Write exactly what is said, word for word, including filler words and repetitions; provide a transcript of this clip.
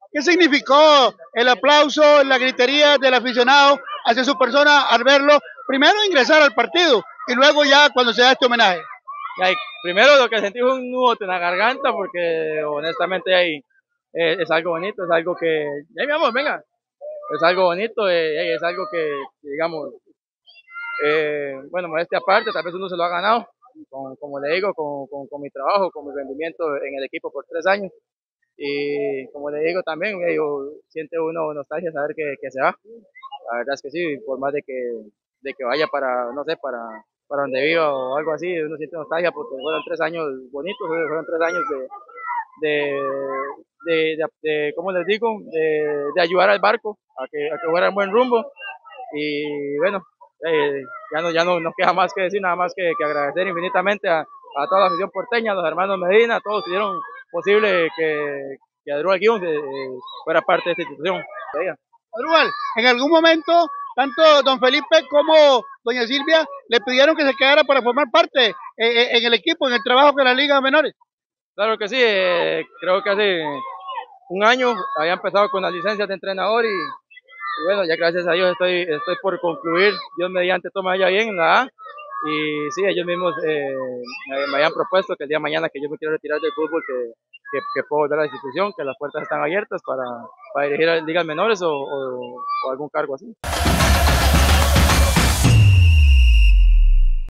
¿Qué significó el aplauso, la gritería del aficionado hacia su persona al verlo primero ingresar al partido y luego ya cuando se da este homenaje? Ay, primero lo que sentí fue un nudo en la garganta porque honestamente ahí eh, es algo bonito, es algo que, hey, mi amor, venga, es algo bonito, eh, es algo que, digamos, eh, bueno, modestia aparte, tal vez uno se lo ha ganado, con, como le digo, con, con, con, mi trabajo, con mi rendimiento en el equipo por tres años. Y como le digo también, eh, digo, siente uno nostalgia saber que, que se va. La verdad es que sí, por más de que, de que vaya para, no sé, para, para donde viva o algo así, uno siente nostalgia porque fueron tres años bonitos, fueron tres años de, de, de, de, de ¿cómo les digo?, de, de ayudar al barco a que, a que fuera en buen rumbo. Y bueno, eh, ya, no, ya no nos queda más que decir, nada más que, que agradecer infinitamente a, a toda la afición porteña, a los hermanos Medina, a todos que hicieron posible que, que Adrúbal Guión eh, fuera parte de esta institución. Adrúbal, en algún momento, tanto don Felipe como doña Silvia le pidieron que se quedara para formar parte eh, eh, en el equipo, en el trabajo con las ligas menores. Claro que sí, eh, creo que hace un año había empezado con las licencias de entrenador y, y bueno, ya gracias a Dios estoy, estoy por concluir, Dios mediante toma ya bien en la A. Y sí, ellos mismos eh, me, me, habían propuesto que el día de mañana que yo me quiero retirar del fútbol, que, que, que puedo volver a la institución, que las puertas están abiertas para, para dirigir a ligas menores o, o, o algún cargo así.